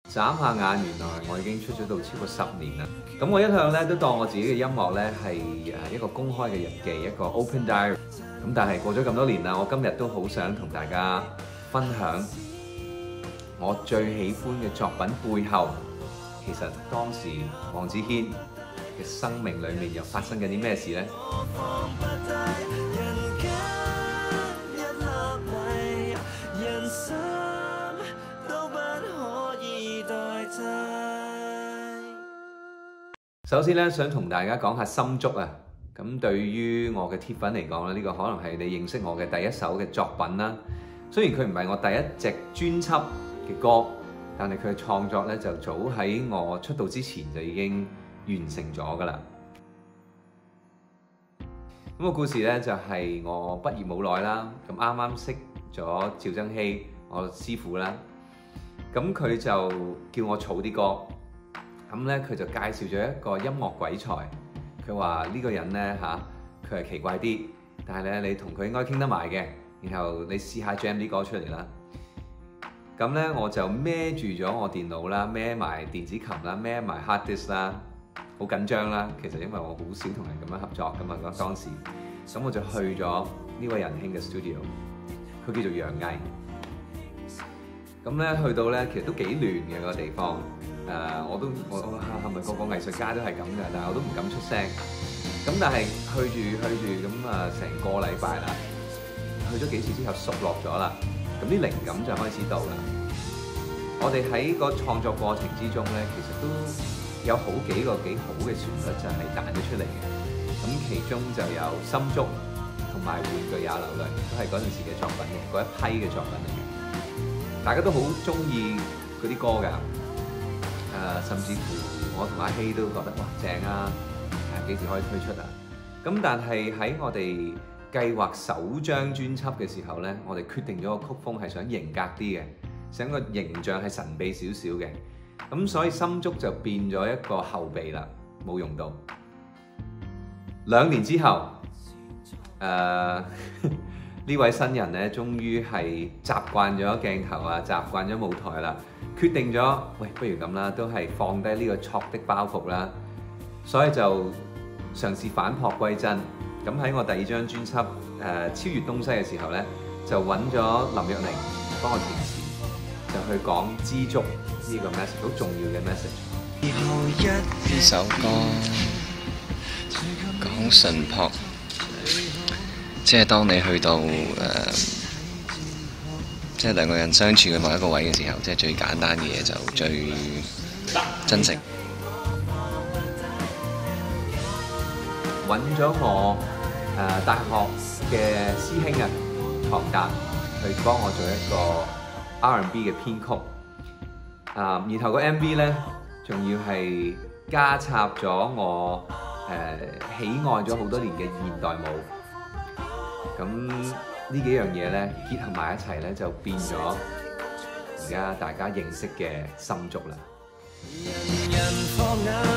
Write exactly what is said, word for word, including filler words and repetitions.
眨下眼，原來我已經出咗道超過十年啦。咁我一向咧都當我自己嘅音樂咧係誒一個公開嘅日記，一個 open diary。咁但係過咗咁多年啦，我今日都好想同大家分享我最喜歡嘅作品背後，其實當時黃子軒嘅生命裡面又發生緊啲咩事呢？首先咧，想同大家講下心足啊。咁對於我嘅鐵粉嚟講咧，呢個可能係你認識我嘅第一首嘅作品啦。雖然佢唔係我第一隻專輯嘅歌，但係佢嘅創作咧就早喺我出道之前就已經完成咗噶啦。咁個故事咧就係我畢業冇耐啦，咁啱啱識咗趙增熹我師傅啦，咁佢就叫我儲啲歌。咁咧，佢就介紹咗一個音樂鬼才，佢話呢個人咧嚇，佢係奇怪啲，但係咧你同佢應該傾得埋嘅，然後你試下 jam 啲歌出嚟啦。咁咧我就孭住咗我電腦啦，孭埋電子琴啦，孭埋 hard disk 啦，好緊張啦。其實因為我好少同人咁樣合作噶嘛，嗰當時，咁我就去咗呢位仁兄嘅 studio， 佢叫做楊毅。咁咧去到咧，其實都幾亂嘅個地方。誒、uh, 我都我我係咪個個藝術家都係咁嘅？但係我都唔敢出聲。咁但係去住去住咁啊，成個禮拜啦，去咗幾次之後熟絡咗啦。咁啲靈感就開始到啦。我哋喺個創作過程之中咧，其實都有好幾個幾好嘅旋律就係彈咗出嚟嘅。咁其中就有心足同埋玩具也流淚，都係嗰陣時嘅作品嘅，嗰一批嘅作品嚟嘅。大家都好中意嗰啲歌㗎。誒、uh, 甚至乎我同阿希都覺得哇正啊！誒幾時可以推出啊？咁但係喺我哋計劃首張專輯嘅時候咧，我哋決定咗個曲風係想型格啲嘅，想個形象係神秘少少嘅。咁所以心足就變咗一個後備啦，冇用到。兩年之後，誒、uh, 呢位新人咧，終於係習慣咗鏡頭啊，習慣咗舞台啦。決定咗，喂，不如咁啦，都係放低呢個錯的包袱啦，所以就嘗試反璞歸真。咁喺我第二張專輯誒、呃、超越東西嘅時候咧，就揾咗林若寧幫我填詞，就去講知足呢個 message， 好重要嘅 message。 呢首歌講純樸，即係當你去到誒。呃即係兩個人相處嘅某一個位嘅時候，即係最簡單嘅嘢就最真誠。 揾咗我誒、呃、大學嘅師兄啊，唐達去幫我做一個 R and B 嘅編曲，啊、呃，然後個 M V 咧，仲要係加插咗我誒、呃、喜愛咗好多年嘅現代舞，咁。呢幾樣嘢咧結合埋一齊咧，就變咗而家大家認識嘅心足啦。人人放眼